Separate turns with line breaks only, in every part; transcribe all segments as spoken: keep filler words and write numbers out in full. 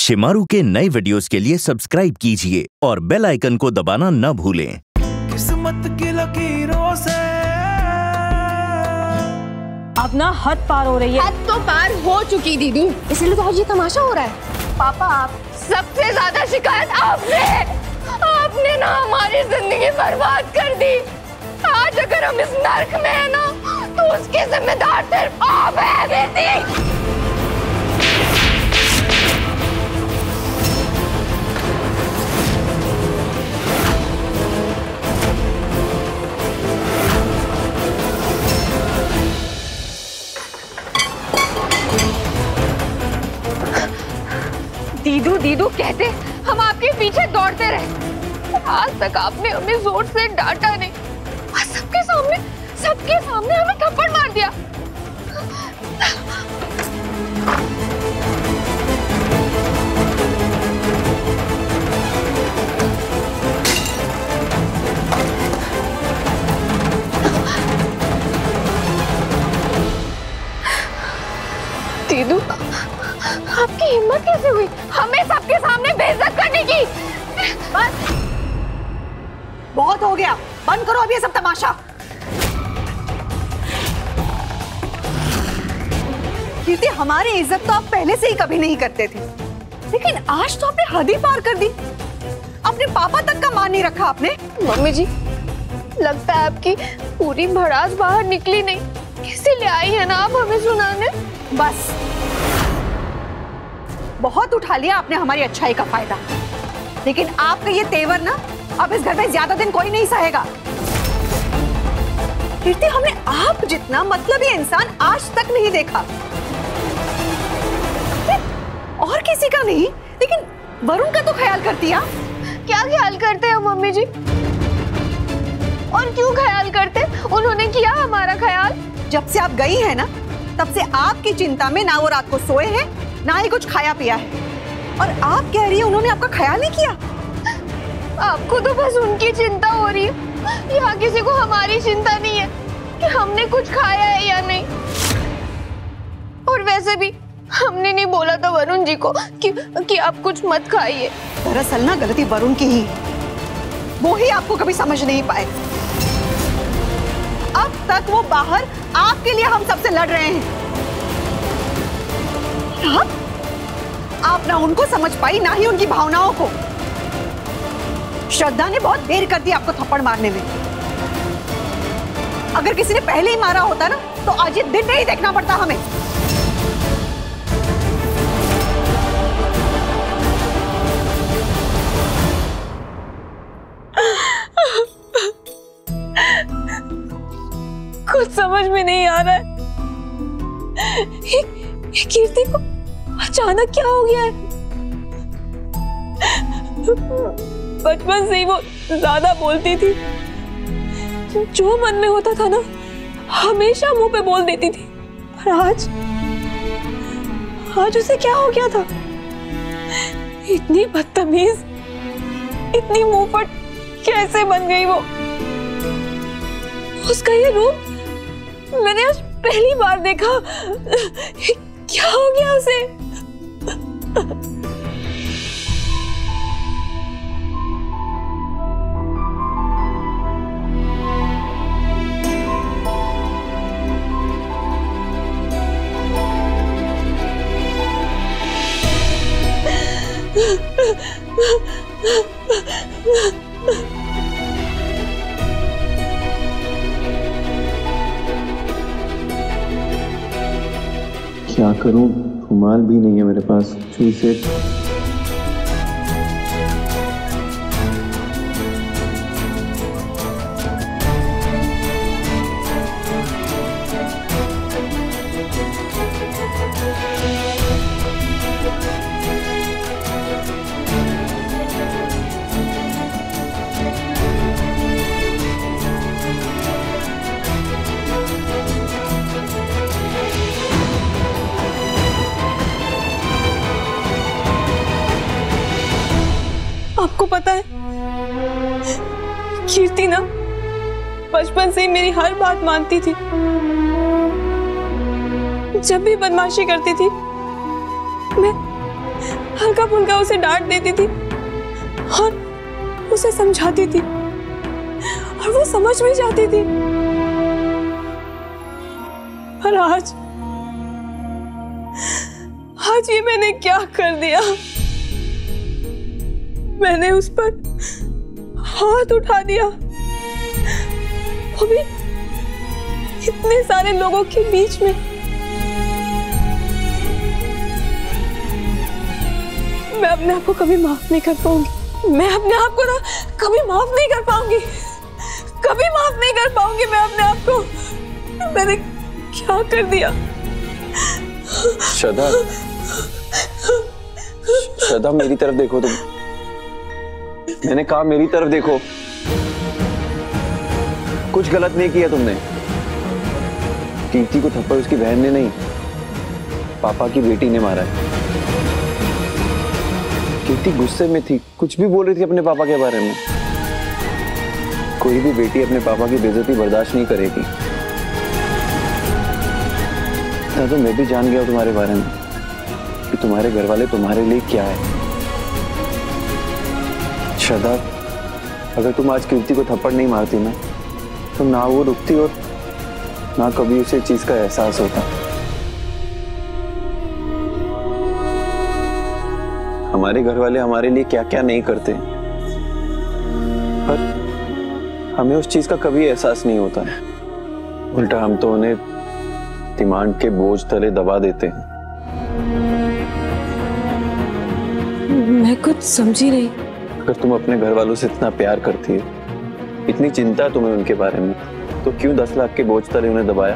शिमारू के नए वीडियोस के लिए सब्सक्राइब कीजिए और बेल आइकन को दबाना न भूलें।
किस्मत की लकीरों से
अब ना हद पार हो रही है।
हद तो पार हो चुकी दीदू, इसलिए तो आज ये तमाशा हो रहा है। पापा आप सबसे ज्यादा शिकायत आपने आपने ना हमारी जिंदगी बर्बाद कर दी। आज अगर हम इस नर्क में है ना तो उसकी जिम्मेदार सिर्फ आप है कीर्ति। दीदू दीदू कहते हम आपके पीछे दौड़ते रहे, आज तक आपने हमें जोर से डांटा नहीं और सबके सामने सबके सामने हमें थप्पड़ मार दिया। दीदू आपकी हिम्मत कैसे हुई हमें सबके सामने बेइज्जत करने की?
बस बहुत हो गया, बंद करो अब ये सब तमाशा। कीर्ति, हमारी इज्जत तो आप पहले से ही कभी नहीं करते थे, लेकिन आज तो आपने हद ही पार कर दी। अपने पापा तक का मान नहीं रखा आपने।
मम्मी जी, लगता है आपकी पूरी भड़ास बाहर निकली नहीं, इसीलिए आई है ना आप हमें सुनाने।
बस बहुत उठा लिया आपने हमारी अच्छाई का फायदा, लेकिन आपका ये तेवर ना अब इस घर में ज्यादा दिन कोई नहीं सहेगा। कीर्ति, हमने आप जितना मतलब ये इंसान आज तक नहीं देखा, और किसी का नहीं, लेकिन वरुण का तो ख्याल करती है।
क्या ख्याल करते हैं मम्मी जी? और क्यों ख्याल करते? उन्होंने किया हमारा ख्याल?
जब से आप गई है ना, तब से आपकी चिंता में ना वो रात को सोए हैं ना ही कुछ खाया पिया है, और आप कह रही है उन्होंने आपका ख्याल नहीं किया।
आपको तो बस उनकी चिंता हो रही है, यहाँ किसी को हमारी चिंता नहीं है कि हमने कुछ खाया है या नहीं। और वैसे भी हमने नहीं बोला था वरुण जी को कि, कि आप कुछ मत खाइए।
दरअसल ना गलती वरुण की ही, वो ही आपको कभी समझ नहीं पाए। अब तक वो बाहर आपके लिए हम सबसे लड़ रहे हैं। हाँ? आप ना उनको समझ पाई ना ही उनकी भावनाओं को। श्रद्धा ने बहुत देर कर दी आपको थप्पड़ मारने में। अगर किसी ने पहले ही मारा होता ना तो आज ये दिन नहीं देखना पड़ता हमें।
कुछ समझ में नहीं आ रहा है, ये, ये कीर्ति को अचानक क्या हो गया है? बचपन से ही वो ज्यादा बोलती थी, जो मन में होता था ना हमेशा मुंह पे बोल देती थी, पर आज आज उसे क्या हो गया था? इतनी बदतमीज, इतनी मुंहफट कैसे बन गई वो? उसका ये रूप मैंने आज पहली बार देखा। क्या हो गया उसे?
क्या करूं, रुमाल भी नहीं है मेरे पास। सुई से
आपको पता है कीर्ति ना बचपन से ही मेरी हर बात मानती थी। जब भी बदमाशी करती थी मैं
हल्का फुल्का उसे डांट देती थी और उसे समझाती थी और वो समझ भी जाती थी। पर आज आज ये मैंने क्या कर दिया? मैंने उस पर हाथ उठा दिया, वो भी इतने सारे लोगों के बीच में। मैं अपने आप को कभी माफ नहीं कर पाऊंगी। मैं अपने आप को ना कभी माफ नहीं कर पाऊंगी, कभी माफ नहीं कर पाऊंगी मैं अपने आप को। मैंने क्या कर दिया?
श्रद्धा, श्रद्धा मेरी तरफ देखो तुम। मैंने कहा मेरी तरफ देखो। कुछ गलत नहीं किया तुमने। कीर्ति को थप्पड़ उसकी बहन ने नहीं, पापा की बेटी ने मारा है। कीर्ति गुस्से में थी, कुछ भी बोल रही थी अपने पापा के बारे में। कोई भी बेटी अपने पापा की बेइज्जती बर्दाश्त नहीं करेगी। तो मैं भी जान गया तुम्हारे बारे में कि तुम्हारे घर वाले तुम्हारे लिए क्या है। श्रद्धा, अगर तुम आज कीर्ति को थप्पड़ नहीं मारती ना, तो ना वो रुकती और ना कभी उसे चीज का एहसास होता। हमारे घर वाले हमारे लिए क्या क्या नहीं करते, पर हमें उस चीज का कभी एहसास नहीं होता है। उल्टा हम तो उन्हें डिमांड के बोझ तले दबा देते हैं।
मैं कुछ समझी नहीं।
अगर तुम अपने घर वालों से इतना प्यार करती है, इतनी चिंता है तुम्हें उनके बारे में, तो क्यों दस लाख के बोझ तले उन्हें दबाया?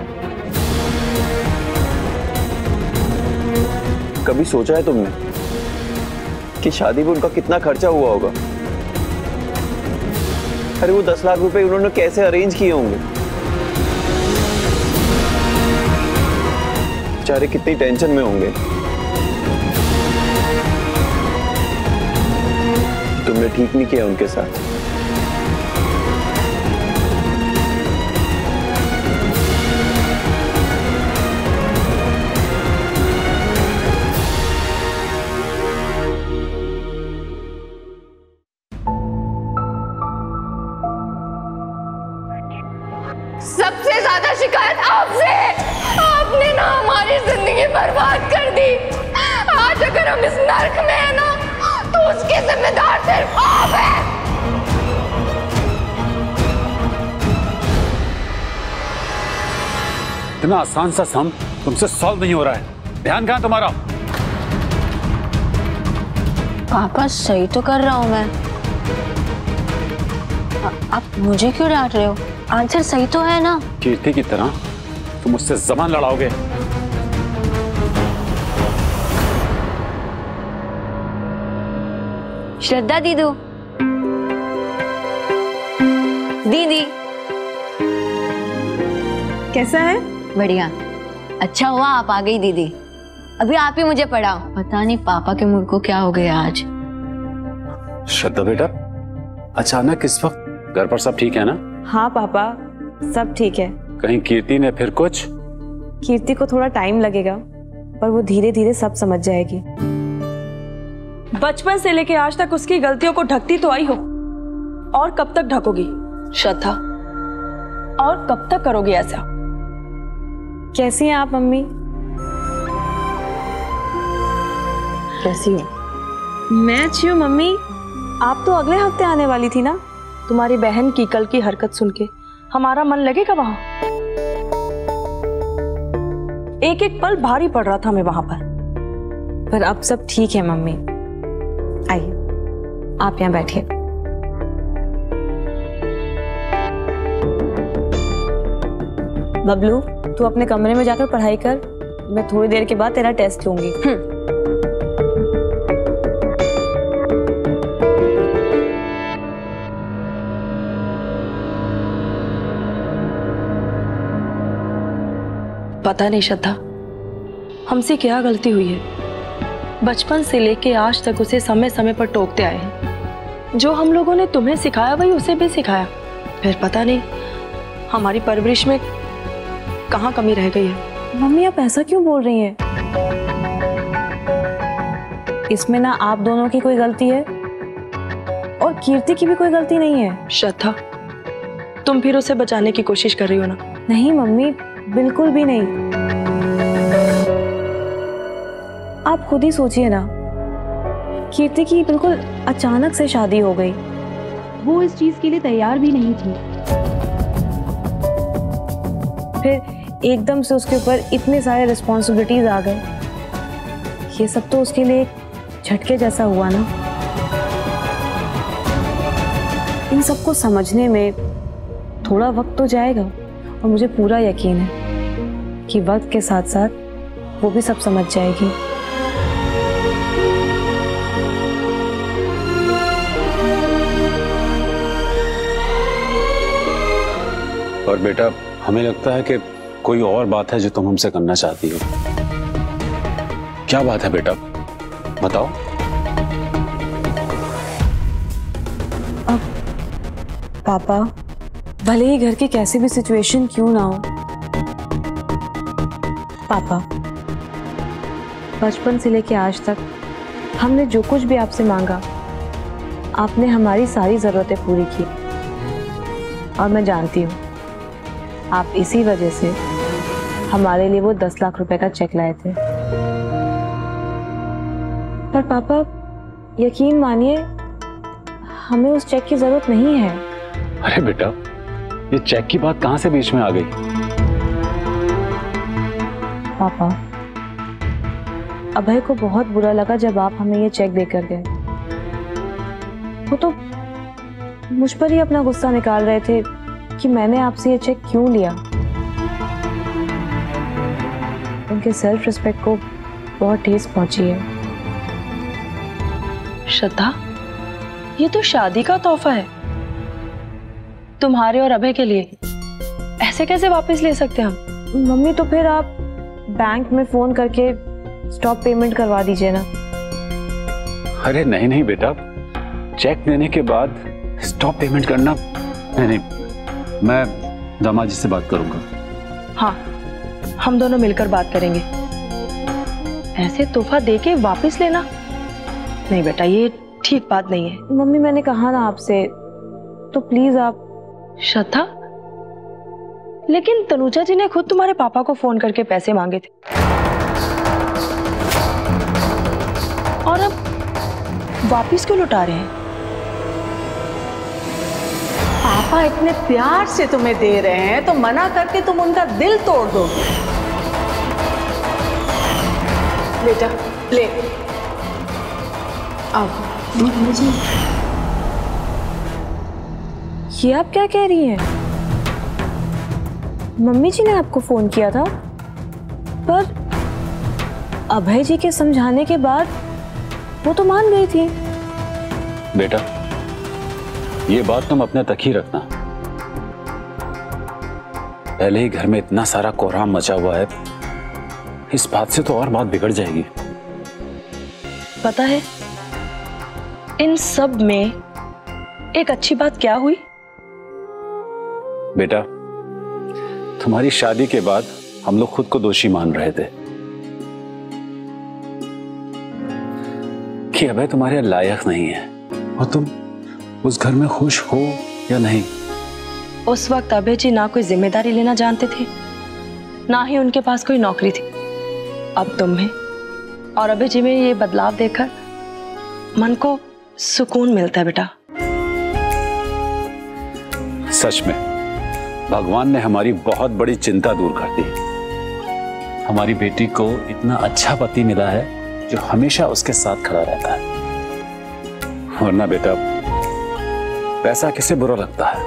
कभी सोचा है तुमने कि शादी में उनका कितना खर्चा हुआ होगा? अरे वो दस लाख रुपए उन्होंने कैसे अरेंज किए होंगे? बेचारे कितनी टेंशन में होंगे। तुमने ठीक नहीं किया उनके साथ।
सबसे ज्यादा शिकायत आपसे। आपने ना हमारी जिंदगी बर्बाद कर दी। आज अगर हम इस नर्क में हैं ना, तो उसके जिम्मेदार सिर्फ आप हैं।
इतना आसान सा सम तुमसे सॉल्व नहीं हो रहा है। ध्यान कहां तुम्हारा?
पापा सही तो कर रहा हूं मैं। आप मुझे क्यों डांट रहे हो? आंसर सही तो है ना।
कीर्ति की तरह तुम मुझसे जबान लड़ाओगे?
श्रद्धा दीदू, दीदी
कैसा है?
बढ़िया। अच्छा हुआ आप आ गई दीदी। अभी आप ही मुझे पढ़ाओ। पता नहीं पापा के मूड को क्या हो गया आज।
श्रद्धा बेटा, अचानक इस वक्त घर पर सब ठीक है ना?
हाँ पापा, सब ठीक है।
कहीं कीर्ति ने फिर कुछ?
कीर्ति को थोड़ा टाइम लगेगा, पर वो धीरे धीरे सब समझ जाएगी। बचपन से लेके आज तक उसकी गलतियों को ढकती तो आई हो, और कब तक ढकोगी श्रद्धा? और कब तक करोगी ऐसा? कैसी हैं आप मम्मी?
कैसी हो?
मैं अच्छी हूँ मम्मी। आप तो अगले हफ्ते आने वाली थी ना। तुम्हारी बहन की कल की हरकत सुन के हमारा मन लगेगा वहां? एक एक पल भारी पड़ रहा था हमें वहां पर, पर अब सब ठीक है मम्मी। आइए, आप यहाँ बैठिए। बबलू, तू अपने कमरे में जाकर पढ़ाई कर। मैं थोड़ी देर के बाद तेरा टेस्ट लूंगी। पता नहीं श्रद्धा, हमसे क्या गलती हुई है। बचपन से लेके आज तक उसे समय समय पर टोकते आए हैं। जो हम लोगों ने तुम्हें सिखाया वही उसे भी सिखाया। फिर पता नहीं हमारी परवरिश में कहाँ कमी रह गई है। मम्मी आप ऐसा क्यों बोल रही हैं? इसमें ना आप दोनों की कोई गलती है और कीर्ति की भी कोई गलती नहीं है।
श्रद्धा, तुम फिर उसे बचाने की कोशिश कर रही हो ना?
नहीं मम्मी, बिल्कुल भी नहीं। आप खुद ही सोचिए ना, कीर्ति की बिल्कुल अचानक से शादी हो गई।
वो इस चीज के लिए तैयार भी नहीं थी।
फिर एकदम से उसके ऊपर इतने सारे रिस्पॉन्सिबिलिटीज आ गए। ये सब तो उसके लिए एक झटके जैसा हुआ ना। इन सबको समझने में थोड़ा वक्त तो जाएगा और मुझे पूरा यकीन है कि वक्त के साथ साथ वो भी सब समझ जाएगी।
और बेटा, हमें लगता है कि कोई और बात है जो तुम हमसे करना चाहती हो। क्या बात है बेटा, बताओ।
अब पापा, भले ही घर की कैसी भी सिचुएशन क्यों ना हो, पापा बचपन से लेके आज तक हमने जो कुछ भी आपसे मांगा, आपने हमारी सारी जरूरतें पूरी की। और मैं जानती हूँ आप इसी वजह से हमारे लिए वो दस लाख रुपए का चेक लाए थे। पर पापा यकीन मानिए, हमें उस चेक की जरूरत नहीं है।
अरे बेटा, ये चेक की बात कहां से बीच में आ गई?
पापा, अभय को बहुत बुरा लगा जब आप हमें ये चेक देकर गए। वो तो मुझ पर ही अपना गुस्सा निकाल रहे थे कि मैंने आपसे ये चेक क्यों लिया। उनके सेल्फ रिस्पेक्ट को बहुत ठेस पहुंची है।
श्रद्धा, ये तो शादी का तोहफा है तुम्हारे और अभय के लिए। ऐसे कैसे वापस ले सकते हम?
मम्मी, तो फिर आप बैंक में फोन करके स्टॉप पेमेंट करवा दीजिए ना।
अरे नहीं नहीं बेटा, चेक देने के बाद स्टॉप पेमेंट करना? नहीं नहीं, मैं दामाद जी से बात करूंगा।
हाँ, हम दोनों मिलकर बात करेंगे। ऐसे तोहफा देके वापस लेना? नहीं बेटा, ये ठीक बात नहीं है।
मम्मी, मैंने कहा ना आपसे, तो प्लीज आप।
श्रद्धा, लेकिन तनुजा जी ने खुद तुम्हारे पापा को फोन करके पैसे मांगे थे और अब वापिस क्यों लौटा रहे हैं?
पापा इतने प्यार से तुम्हें दे रहे हैं तो मना करके तुम उनका दिल तोड़ दो। बेटा ले, आओ। मुझे
ये आप क्या कह रही हैं? मम्मी जी ने आपको फोन किया था, पर अभय जी के समझाने के बाद वो तो मान गई थी।
बेटा, ये बात तुम अपने तक ही रखना। पहले ही घर में इतना सारा कोहराम मचा हुआ है, इस बात से तो और बात बिगड़ जाएगी।
पता है इन सब में एक अच्छी बात क्या हुई?
बेटा, तुम्हारी शादी के बाद हम लोग खुद को दोषी मान रहे थे कि अभय तुम्हारे लायक नहीं है और तुम उस घर में खुश हो या नहीं।
उस वक्त अभय जी ना कोई जिम्मेदारी लेना जानते थे, ना ही उनके पास कोई नौकरी थी। अब तुम्हें और अभय जी में ये बदलाव देखकर मन को सुकून मिलता है बेटा।
सच में भगवान ने हमारी बहुत बड़ी चिंता दूर कर दी। हमारी बेटी को इतना अच्छा पति मिला है जो हमेशा उसके साथ खड़ा रहता है। वरना बेटा, पैसा किसे बुरा लगता है,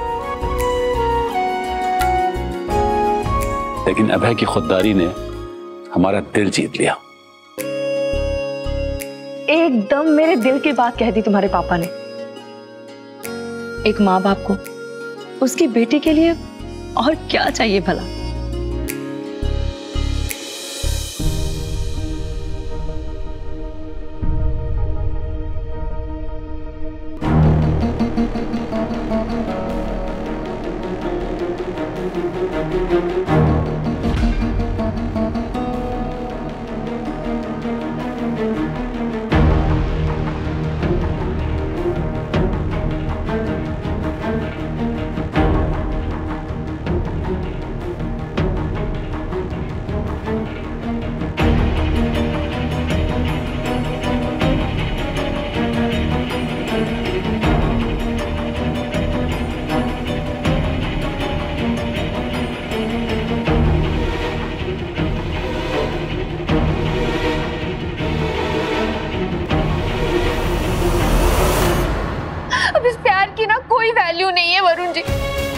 लेकिन अभय की खुददारी ने हमारा दिल जीत लिया।
एकदम मेरे दिल की बात कह दी तुम्हारे पापा ने। एक माँ बाप को उसकी बेटी के लिए और क्या चाहिए भला।
वैल्यू नहीं है वरुण जी।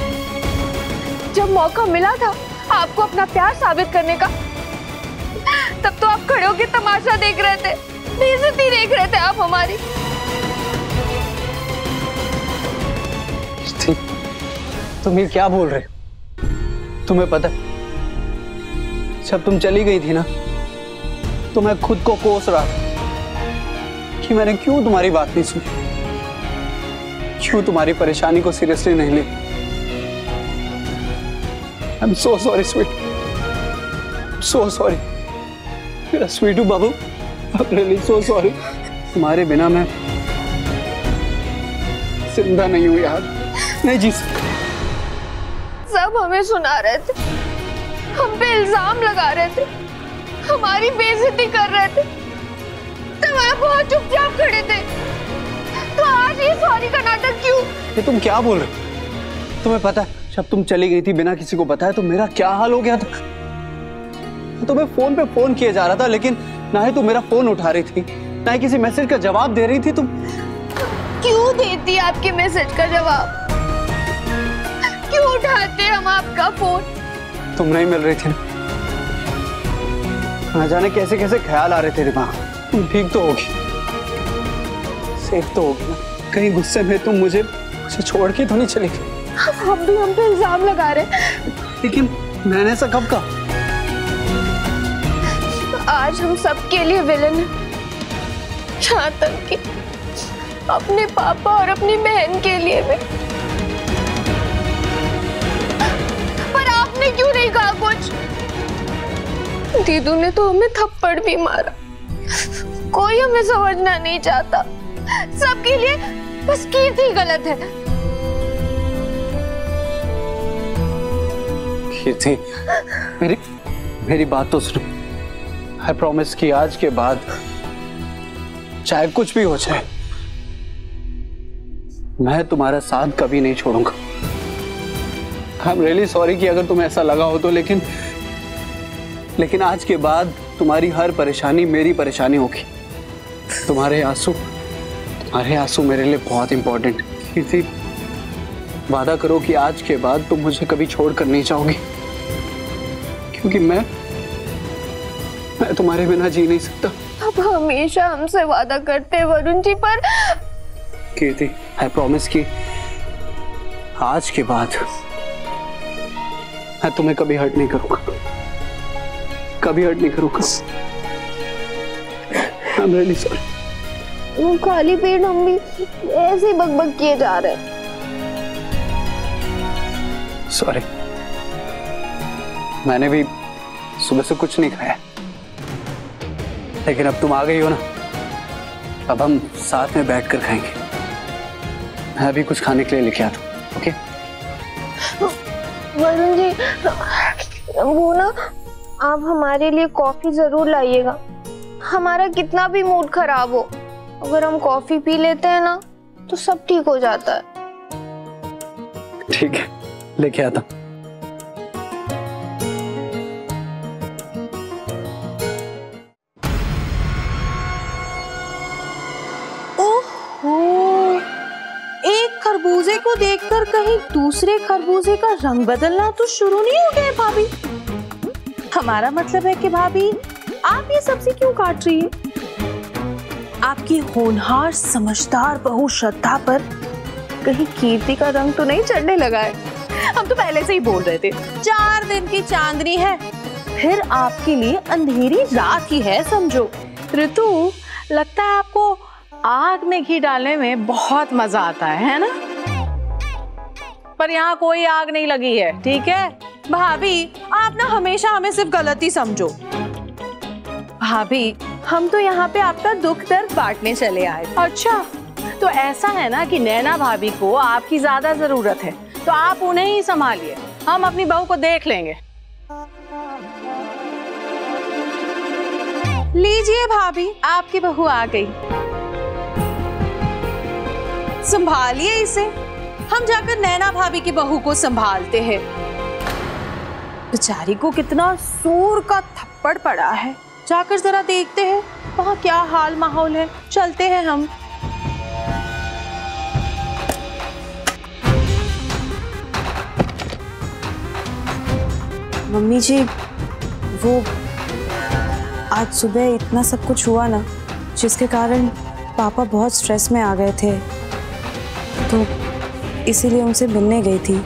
जब मौका मिला था आपको अपना प्यार साबित करने का, तब तो आप खड़े होकर तमाशा देख रहे थे, बेइज्जती देख रहे थे आप हमारी।
तुम ये क्या बोल रहे हो? तुम्हें पता है जब तुम चली गई थी ना, तो मैं खुद को कोस रहा था कि मैंने क्यों तुम्हारी बात नहीं सुनी, क्यों तुम्हारी परेशानी को सीरियसली नहीं ली। I am so sorry sweet, so sorry मेरा स्वीटू बाबू, I am really so sorry. तुम्हारे बिना मैं जिंदा नहीं हूँ यार, नहीं जी सकता।
सब हमें सुना रहे थे, हम पे इल्जाम लगा रहे थे, हमारी बेइज्जती कर रहे थे, तब आप बहुत चुपचाप खड़े थे। तो आज ये सॉरी का नाटक क्यों?
ये तुम क्या बोल रहे हो? तुम्हें पता है जब तुम चली गई थी बिना किसी को बताए तो मेरा क्या हाल हो गया था। तुम्हें फोन पे फोन किया जा रहा था, लेकिन ना ही तुम मेरा फोन उठा रही थी, ना ही किसी मैसेज का जवाब दे रही थी। तुम
क्यों देती आपके मैसेज का जवाब? क्यों उठाते हम आपका फोन?
तुम नहीं मिल रही थी ना, ना जाने कैसे कैसे ख्याल आ रहे थे दिमाग। तुम ठीक तो होगी, सेफ तो होगी ना? कहीं गुस्से में तुम मुझे मुझे छोड़ के तो नहीं चली गई?
हम भी हम पे इल्जाम लगा रहे,
लेकिन मैंने ऐसा कब कहा?
आज हम सबके लिए विलन हैं, यहाँ तक कि अपने पापा और अपनी बहन के लिए भी। पर आपने क्यों नहीं कहा कुछ? दीदू ने तो हमें थप्पड़ भी मारा, कोई हमें समझना नहीं चाहता, सबके लिए बस कीर्ति गलत है।
कीर्ति, मेरी मेरी बात तो सुनो। आई प्रॉमिस कि आज के बाद चाहे कुछ भी हो जाए, मैं तुम्हारा साथ कभी नहीं छोड़ूंगा। आई एम रियली सॉरी कि अगर तुम्हें ऐसा लगा हो तो, लेकिन लेकिन आज के बाद तुम्हारी हर परेशानी मेरी परेशानी होगी। तुम्हारे आंसू तुम्हारे आंसू मेरे लिए बहुत इंपॉर्टेंट। कीर्ति, वादा करो कि आज के बाद तुम मुझे कभी छोड़कर नहीं जाओगी, क्योंकि मैं मैं तुम्हारे बिना जी नहीं सकता।
आप हमेशा हमसे वादा करते हैं वरुण जी, पर
कीर्ति, आई प्रॉमिस कि आज के बाद मैं तुम्हें कभी हर्ट नहीं करूंगा, कभी हर्ट नहीं करूंगा। I am really sorry.
खाली पेट हम भी ऐसे ही बकबक किए जा रहे हैं।
सॉरी, मैंने भी सुबह से कुछ नहीं खाया, लेकिन अब तुम आ गई हो ना, अब हम साथ में बैठकर खाएंगे। मैं अभी कुछ खाने के लिए लेके आता हूँ, ओके?
वरुण जी, वो ना, आप हमारे लिए कॉफी जरूर लाइएगा। हमारा कितना भी मूड खराब हो, अगर हम कॉफी पी लेते हैं ना तो सब ठीक हो जाता है।
ठीक है, लेके आता हूँ।
खरबूजे को देखकर कहीं दूसरे खरबूजे का रंग बदलना तो शुरू नहीं हो गया भाभी? हमारा मतलब है कि भाभी आप ये सब्जी क्यों काट रही है? आपकी होनहार समझदार बहू श्रद्धा पर कहीं कीर्ति का रंग तो नहीं चढ़ने लगा है? हम तो पहले से ही बोल रहे थे, चार दिन की चांदनी है, फिर आपके लिए अंधेरी रात ही है समझो। ऋतु, लगता है आपको आग में घी डालने में बहुत मजा आता है, है ना? पर यहाँ कोई आग नहीं लगी है, ठीक है? भाभी, आप ना हमेशा हमें सिर्फ गलती समझो। भाभी, हम तो यहाँ पे आपका दुख दर्द बांटने चले आए। अच्छा, तो ऐसा है ना कि नैना भाभी को आपकी ज्यादा जरूरत है, तो आप उन्हें ही संभालिए, हम अपनी बहू को देख लेंगे। लीजिए भाभी, आपकी बहू आ गई, संभालिए इसे, हम जाकर नैना भाभी की बहू को संभालते हैं। बेचारी को कितना सूर का थप्पड़ पड़ा है, जाकर जरा देखते हैं वहाँ क्या हाल माहौल है। चलते हैं हम। मम्मी जी, वो आज सुबह इतना सब कुछ हुआ ना, जिसके कारण पापा बहुत स्ट्रेस में आ गए थे, तो इसीलिए उनसे मिलने गई थी।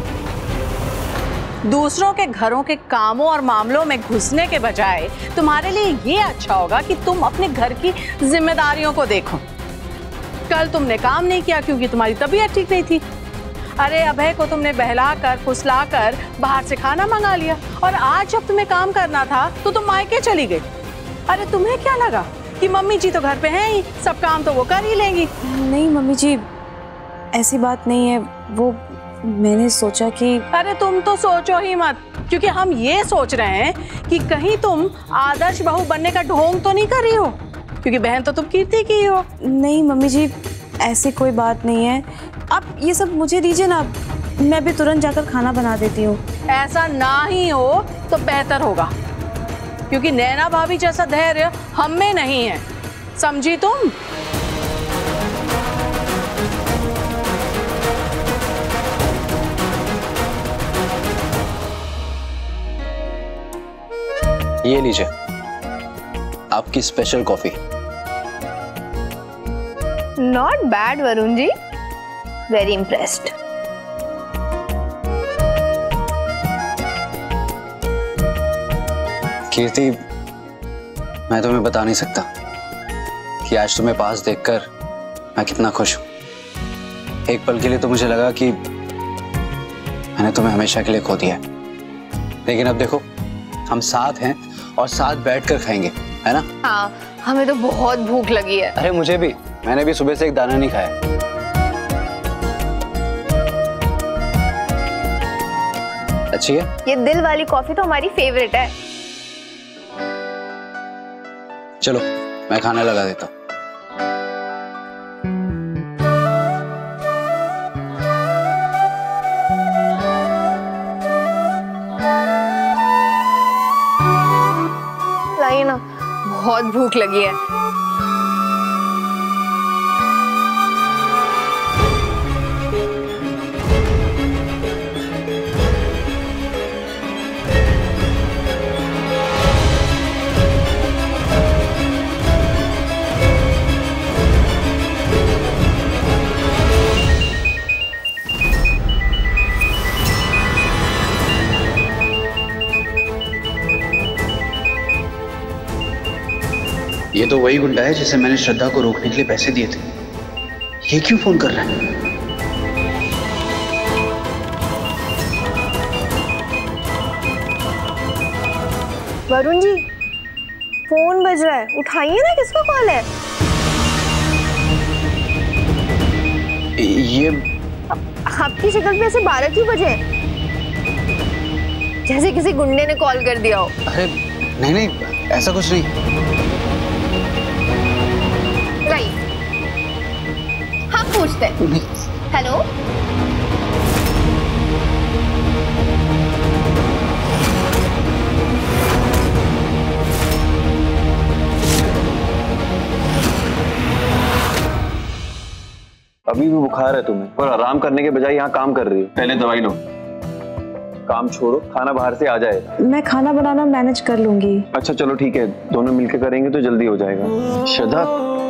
दूसरों के घरों के कामों और मामलों में घुसने के बजाय तुम्हारे लिए ये अच्छा होगा कि तुम अपने घर की जिम्मेदारियों को देखो। कल तुमने काम नहीं किया क्योंकि तुम्हारी तबीयत ठीक नहीं थी। अरे अभय को तुमने बहला कर फुसला कर बाहर से खाना मंगा लिया, और आज जब तुम्हें काम करना था तो तुम मायके चली गई। अरे तुम्हें क्या लगा कि मम्मी जी तो घर पे हैं ही, सब काम तो वो कर ही लेंगी।
नहीं मम्मी जी, ऐसी बात नहीं है। वो मैंने सोचा कि
अरे तुम तो सोचो ही मत, क्योंकि हम ये सोच रहे हैं कि कहीं तुम आदर्श बहू बनने का ढोंग तो नहीं कर रही हो, क्योंकि बहन तो तुम कीर्ति की हो।
नहीं मम्मी जी, ऐसी कोई बात नहीं है। आप ये सब मुझे दीजिए ना, मैं भी तुरंत जाकर खाना बना देती हूँ।
ऐसा ना ही हो तो बेहतर होगा, क्योंकि नैना भाभी जैसा धैर्य हम में नहीं है, समझी तुम?
ये लीजिए आपकी special coffee.
Not bad Varun ji, very impressed.
Kirti, मैं तुम्हें बता नहीं सकता कि आज तुम्हें पास देखकर मैं कितना खुश हूं। एक पल के लिए तो मुझे लगा कि मैंने तुम्हें हमेशा के लिए खो दिया है, लेकिन अब देखो हम साथ हैं और साथ बैठकर खाएंगे, है ना?
हाँ, हमें तो बहुत भूख लगी है।
अरे मुझे भी, मैंने भी सुबह से एक दाना नहीं खाया। अच्छी है?
ये दिल वाली कॉफी तो हमारी फेवरेट है।
चलो मैं खाना लगा देता हूँ।
लाइए ना, बहुत भूख लगी है।
ये तो वही गुंडा है जिसे मैंने श्रद्धा को रोकने के लिए पैसे दिए थे। ये क्यों फोन कर रहा है?
वरुण जी, फोन बज रहा है, उठाइए ना, किसका कॉल है?
ये
आपकी शक्ल पे ऐसे बारह क्यों बजे? जैसे किसी गुंडे ने कॉल कर दिया हो।
अरे नहीं नहीं, ऐसा कुछ नहीं।
हाँ पूछते हैं। हेलो,
अभी भी बुखार है तुम्हें, पर आराम करने के बजाय यहाँ काम कर रही हो। पहले दवाई लो, काम छोड़ो, खाना बाहर से आ जाएगा।
मैं खाना बनाना मैनेज कर लूंगी।
अच्छा चलो ठीक है, दोनों मिलकर करेंगे तो जल्दी हो जाएगा। श्रद्धा,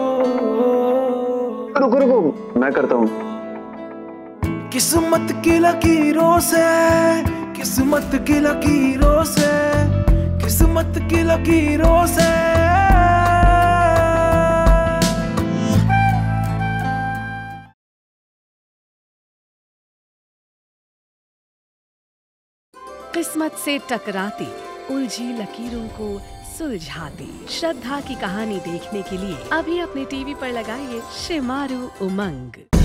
रुको रुको, मैं करता हूँ।
किस्मत की लकीरों से, किस्मत की लकीरों से, किस्मत की लकीरों से।
किस्मत से टकराती उलझी लकीरों को सुलझाती श्रद्धा की कहानी देखने के लिए अभी अपने टीवी पर लगाइए शिमारू उमंग।